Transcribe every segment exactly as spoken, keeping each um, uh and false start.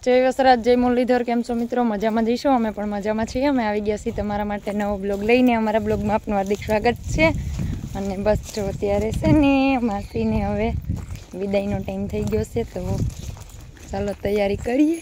जय वसराज जय मुरलीधर केम छो मित्रों मजा में जईशो अमे पण मजा में छीए। अमे आवी गया छीए तमारा माटे नवो ब्लॉग लईने। अमारा ब्लॉग में आपनुं हार्दिक स्वागत छे। अने बस जो अत्यारे छे ने मासी ने हवे विदायनो टाइम थई गयो छे तो चालो तैयारी करीए।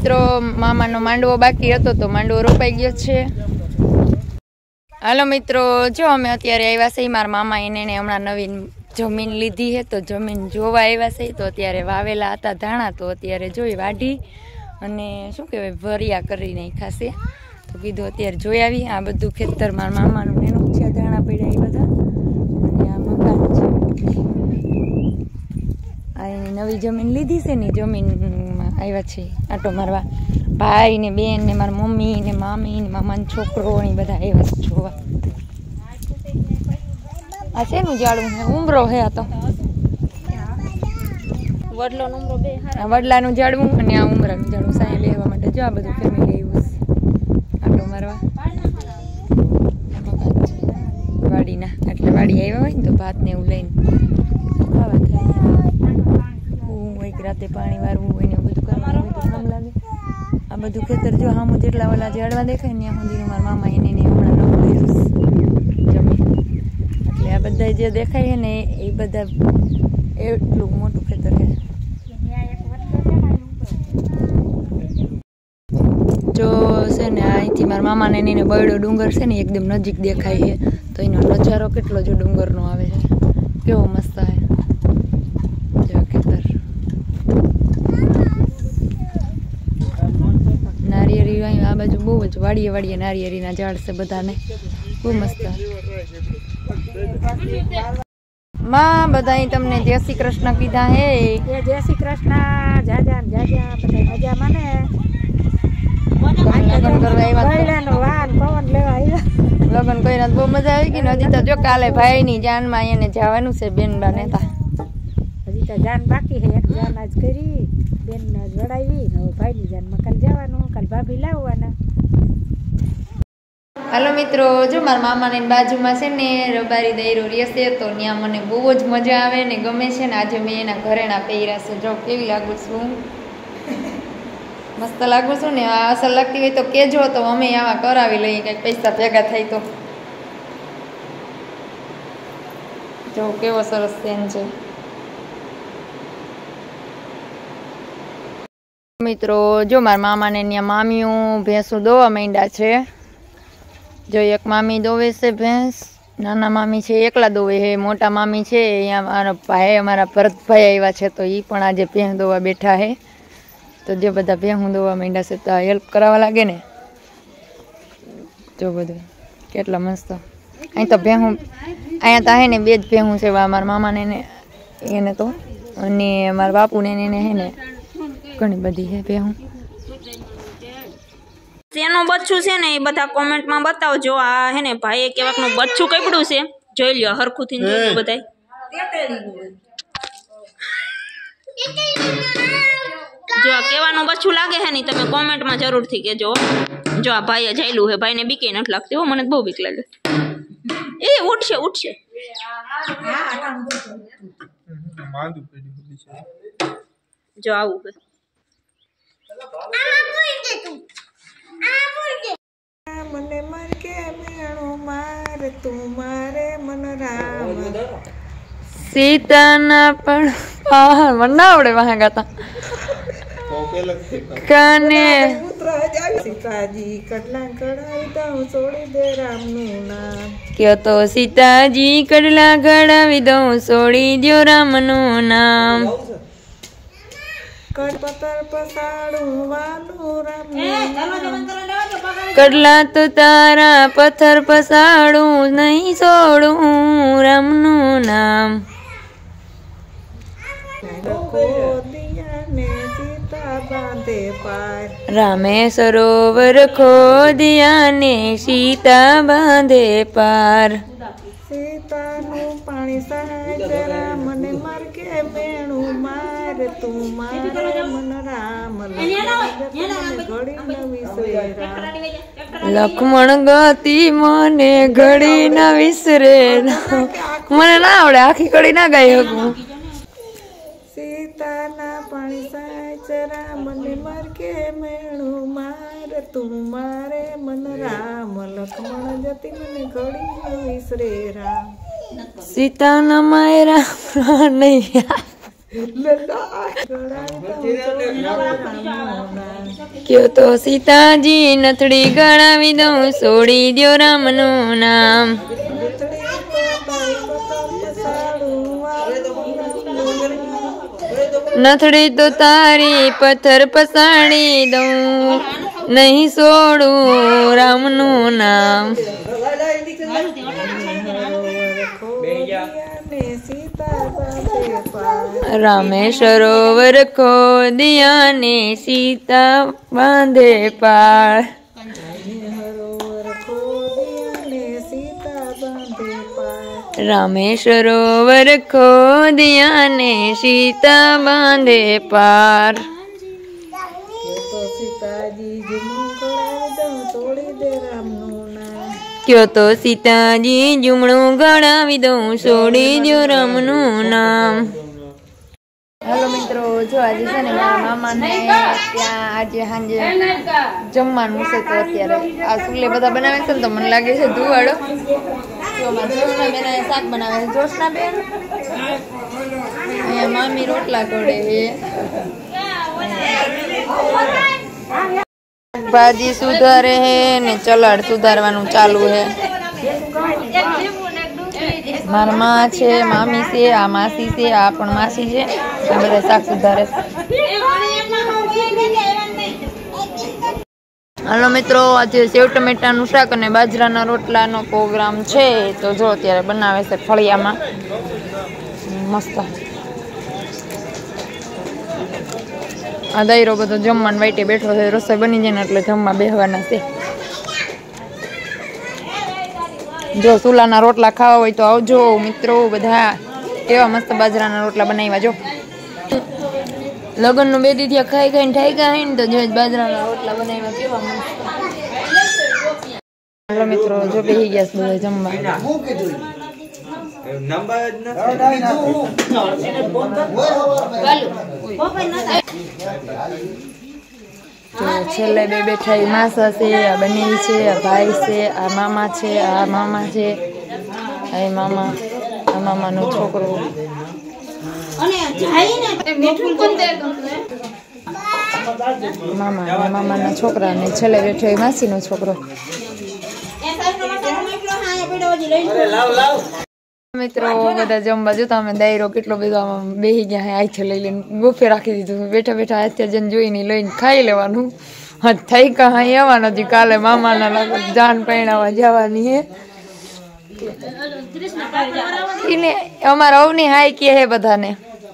મિત્રો મામાનો માંડવો બાકી હતો તો માંડવો રોપાઈ ગયો છે. હાલો મિત્રો, જો અમે અત્યારે આવ્યા છે. મારા મામા એને હમણાં નવીન જમીન લીધી છે તો જમીન જોવા આવ્યા છે. તો અત્યારે વાવેલા હતા ધાણા તો અત્યારે જોઈ વાઢી અને શું કહેવાય ભરિયા કરી નાખ્યા છે. તો કીધું અત્યારે જોઈ આવી. આ બધું ખેતર મારા મામાનું એનું છે, ધાણા પડ્યા એ બધા અને આ મકાન છે. આ એની નવી જમીન લીધી છે ને જમીનમાં આવ્યા છે આટો મારવા. ભાઈ ને બેન ને મારા મમ્મી ને મામી ને મામાનો છોકરો ને બધા આવ્યા છે જોવા. આ શેનું ઝાડવું છે? ઉમરો છે. આ તો વડલાનું ઝાડવું અને આ ઉમરાનું ઝાડવું સાંઈ બેસવા માટે. જો આ બધું ફેમિલી આવ્યું છે આટો મારવા વાડીના. એટલે વાડી આવ્યા હોય ને તો ભાત ને એવું લઈને ખાવા થાય. હું એક રાતે પાણી વારવું હોય ને એવું બધું કરવાનું હોય તો કામ લાગે. આ બધું ખેતર જો સામું જેટલા ઓલા ઝાડવા દેખાય ને ત્યાં સુધી મારા મામા એને હમણાં ન કર્યું જમીન. એટલે આ બધા જે દેખાય છે ને એ બધા એટલું મોટું ખેતર છે. જો છે ને અહીંથી મારા મામાને એને બળડો ડુંગર છે ને એકદમ નજીક દેખાય છે. તો એનો નજારો કેટલો જો ડુંગરનો આવે છે, કેવો મસ્ત છે જો ખેતર. નારિયેરી આ બાજુ બહુ જ વાડીએ વાડીએ નારિયેરીના ઝાડ છે બધાને, બહુ મસ્ત. માં બધા તમને જય શ્રી કૃષ્ણ કીધા હે. જય શ્રી કૃષ્ણ. જાજા જાજા બધા મજામાં ને? લગ્ન કરવા આવ્યા, વાન પવન લેવા આવ્યા. લગ્ન કર્યા બહુ મજા આવી ગઈ ને. હજી તો જો કાલે ભાઈ ની જાનમાં એને જવાનું છે બેન બનેતા. હજી તો જાન બાકી છે. એક જાન આજ કરી, બેન ને જોડાવી. હવે ભાઈ ની જાનમાં કાલ જવાનું, કાલ ભાભી લાવવાના. હાલો મિત્રો, જો મારા મામાની બાજુમાં છે ને રબારી દૈરો રહેશે તો ત્યાં મને બહુ જ મજા આવે ને ગમે છે ને. આજે મેં એના ઘરેણા પહેર્યા છે. જો કેવી લાગુ છું, મસ્ત લાગુ છું ને. આ અસર લાગતી હોય તો કહેજો તો અમે આવા કરાવી લઈએ, કંઈક પૈસા ભેગા થાય તો. જો કેવો સરસ સેન છે મિત્રો. જો મારા મામાને ત્યાં મામીઓ ભેંસો દોવા માંડ્યા છે. જો એક મામી દોવે છે ભેંસ, નાના મામી છે એકલા દોવે છે. મોટા મામી છે અહીંયા મારા ભાઈ અમારા ભરતભાઈ આવ્યા છે તો એ પણ આજે ભેંસ દોવા બેઠા છે. તો જે બધા ભેહું દોવા માંડ્યા છે તો હેલ્પ કરાવવા લાગે ને. જો બધું કેટલા મસ્ત. અહીં તો ભેહું અહીંયા તો હે ને બે જ ભેહું છે મારા મામાને ને એને તો, અને મારા બાપુને એને હે ને ઘણી બધી છે ભેહું. શેનું બચ્ચું છે ને એ બધા કોમેન્ટમાં બતાવજો. આ હે ને ભાઈએ કેવાકનું બચ્ચું કપડું છે જોઈ લ્યો હરખુથી જોઈ બધાય. જો આ કેવાનું બચ્ચું લાગે છે ને તમે કોમેન્ટમાં જરૂરથી કહેજો. જો આ ભાઈએ જાયલું છે, ભાઈને બીકે નથી લાગતી હો, મને બહુ બીક લાગે. એ ઉઠશે ઉઠશે. જો આવું છે. મને મર કે મેણો માર તું મારે મન રામ. સીતાના પણ હા મને ના આવડે વાહ ગાતા કાને. સીતાજી કડલા કડાવી દઉં છોડી દે રામનું નામ. કયો તો સીતાજી કડલા કડાવી દઉં છોડી દો રામનું નામ. કડપતર પસાડું વાલું રામનું કડલા તો તારા પથ્થર પસાડું નહીં છોડું રામનું નામ. રામે સરોવર ખોદિયા ને સીતા બાંધે પાર. સીતાનું પાણી સાજરા મને માર કે બેણું માર તું મારે મન રામ. લક્ષ્મણ ગતિ મને ઘડી ના વિસરે. મને ના આવડે આખી ઘડી ના ગાઈ શકું. સીતાના પાણી સાચરા મને માર કે મેણું માર તું મારે મન રામ. લક્ષ્મણ જતી મને ઘડી ન વિસરે રામ. સીતાના માયરા નહીં કયો તો સીતાજી નથડી ગળાવી દઉં છોડી દ્યો રામનું નામ નથડી તો તારી પથ્થર પસાડી દઉં નહીં છોડું રામનું નામ રામે સરોવર ખોદિયા ને સીતા બાંધે પાળ રામે સરોવર ખોદિયા ને સીતા બાંધે પાર કયો તો સીતાજી જુમણું ગળાવી દઉં છોડી દ્યો રામનું નામ હાલો મિત્રો જો આજે છે ને મારા મામાને ત્યાં આજે સાંજે જમવાનું છે તો અત્યારે આ સુલે બધા બનાવે છે ને તો મને લાગે છે ધુવાડો જોશના બેન શાક બનાવે છે જોશના બેન અહીંયા મામી રોટલા ઘડે ભાજી સુધારે હે ને ચલાડ સુધારવાનું ચાલુ હે મારા માં છે મામી છે આ માસી છે આ પણ માસી છે આ બધા શાક સુધારે હાલો મિત્રો આજે સેવ ટમેટાનું શાક અને બાજરાના રોટલાનો પ્રોગ્રામ છે તો જો અત્યારે બનાવે છે ફળિયામાં મસ્ત આ દાયરો બધો જમવાનું વાઈટે બેઠો છે રસોઈ બની જાય ને એટલે જમવા બેહવાના છે જો ચૂલાના રોટલા ખાવા હોય તો આવજો મિત્રો બધા કેવા મસ્ત બાજરાના રોટલા બનાવ્યા જો લગ્ન નું બે દી થયા ખાઈ ખાઈને ઠાઈ ગયા ને તો જો બાજરાના રોટલા બનાવ્યા કેવા મસ્ત હાલો મિત્રો જો બેહી ગયા છે બધા જમવા તો છેલ્લે બે બેઠા માસા છે આ બનેવી છે આ ભાઈ છે આ મામા છે આ મામા છે આ મામા આ મામાનો છોકરો મામા અને મામાના છોકરા ને છેલ્લે બેઠો માસીનો છોકરો મિત્રો બધા જમવા જોતા અમે દાયરો કેટલો બધો બેહી ગયા આઈથે લઈ લઈને ગોફે રાખી દીધું બેઠા બેઠા અત્યારે જઈને જોઈને લઈને ખાઈ લેવાનું થઈ કહા એવા નથી કાલે મામાના જાન પહેણાવા જવાની હે એને અમારા અવની હાઈ કે હે બધાને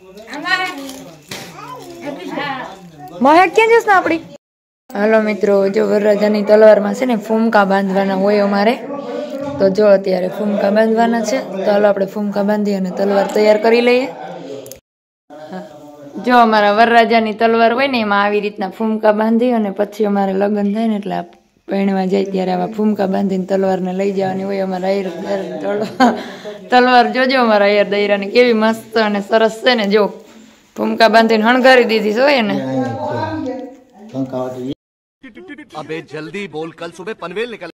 મહેક ક્યાં જશ ને આપડી હાલો મિત્રો જો વરરાજાની તલવારમાં છે ને ફૂમકા બાંધવાના હોય અમારે તો જો અત્યારે ફૂમકા બાંધવાના છે તો હાલો આપણે ફૂમકા બાંધી અને તલવાર તૈયાર કરી લઈએ જો અમારા વરરાજાની તલવાર હોય ને એમાં આવી રીતના ફૂમકા બાંધી અને પછી અમારે લગ્ન થાય ને એટલે પહેણવા જાય ત્યારે આવા ફૂમકા બાંધીને તલવારને લઈ જવાની હોય અમારા ઐર તલવાર જોજો અમારા ઐર દૈરાની કેવી મસ્ત અને સરસ છે ને જો ફૂમકા બાંધીને હણગારી દીધી હોય ને अबे जल्दी बोल कल सुबह पनवेल निकल